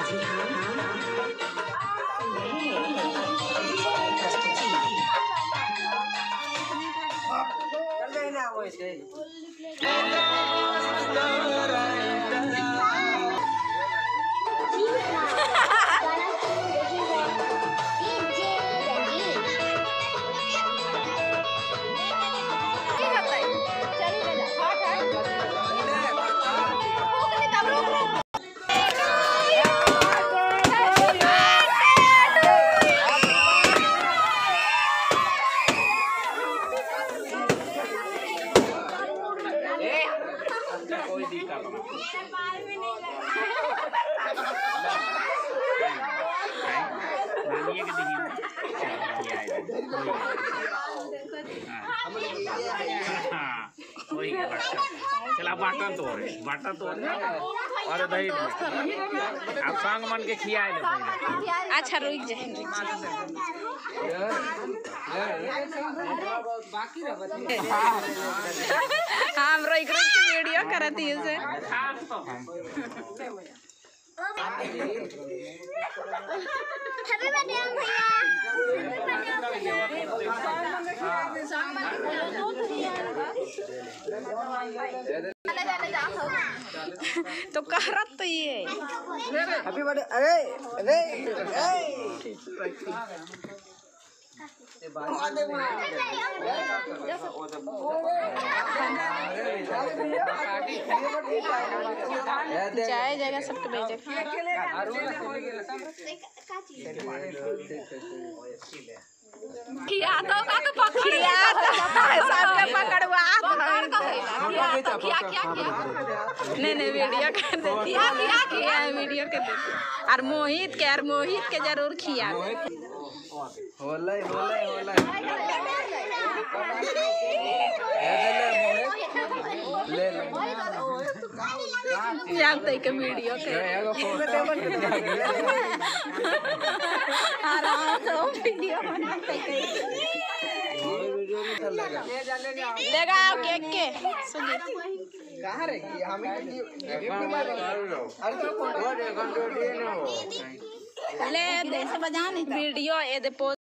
चला बटन तोड़ और दही आप संग मन के खिया। अच्छा रुक जा हम रोक के वीडियो करती है तो करत तो ये हैप्पी बर्थडे। अरे अरे जाए जाएगा सबके भेजे खिया दो का तो पखिया सबके पकड़वा नहीं वीडियो कर देती है वीडियो कर देती और मोहित के जरूर खिया होले ले जानते के वीडियो के आराम से वीडियो बनाते लेगा केक के सुनी कहां रे कि हम गिफ्ट मार ले दे से बजाने वीडियो ए दे पोस्ट